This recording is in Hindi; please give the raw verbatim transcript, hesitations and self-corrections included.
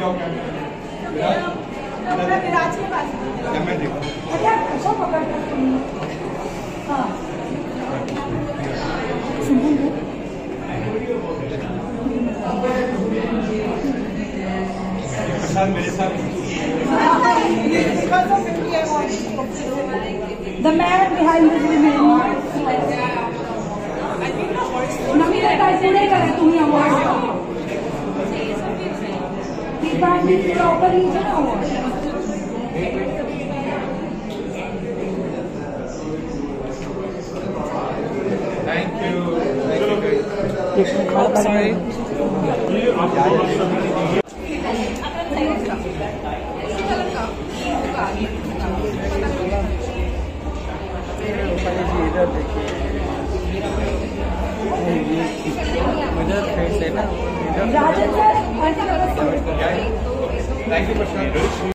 जाओ क्या विराज के पास मैं देखो अच्छा अच्छा पकड़ हाँ प्रसाद मेरे साथ The man behind this woman. नमी का पूरे करे तुम्ही अवार्ड दीपा ने प्रॉपर नीचे ना अवार्ड थैंक यू इधर देखिए उधर फेस है ना इधर राजन सर थैंक यू